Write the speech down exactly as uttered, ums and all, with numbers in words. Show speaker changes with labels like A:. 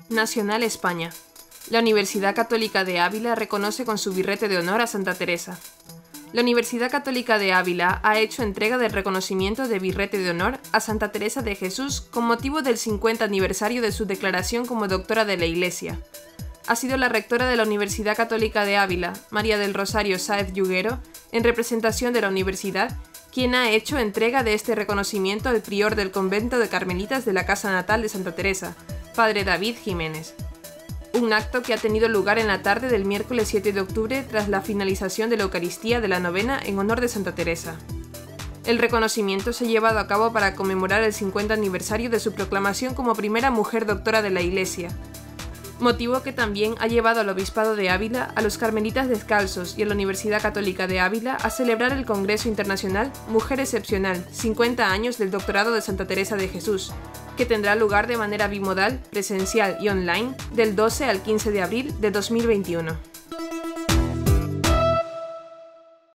A: Nacional España. La Universidad Católica de Ávila reconoce con su birrete de honor a Santa Teresa. La Universidad Católica de Ávila ha hecho entrega del reconocimiento de birrete de honor a Santa Teresa de Jesús con motivo del cincuenta aniversario de su declaración como doctora de la Iglesia. Ha sido la rectora de la Universidad Católica de Ávila, María del Rosario Sáez Yuguero, en representación de la universidad, quien ha hecho entrega de este reconocimiento al prior del convento de Carmelitas de la casa natal de Santa Teresa, Padre David Jiménez. Un acto que ha tenido lugar en la tarde del miércoles siete de octubre tras la finalización de la Eucaristía de la novena en honor de Santa Teresa. El reconocimiento se ha llevado a cabo para conmemorar el cincuenta aniversario de su proclamación como primera mujer doctora de la Iglesia, motivo que también ha llevado al Obispado de Ávila, a los Carmelitas Descalzos y a la Universidad Católica de Ávila a celebrar el Congreso Internacional Mujer Excepcional, cincuenta años del doctorado de Santa Teresa de Jesús, que tendrá lugar de manera bimodal, presencial y online, del doce al quince de abril de dos mil veintiuno.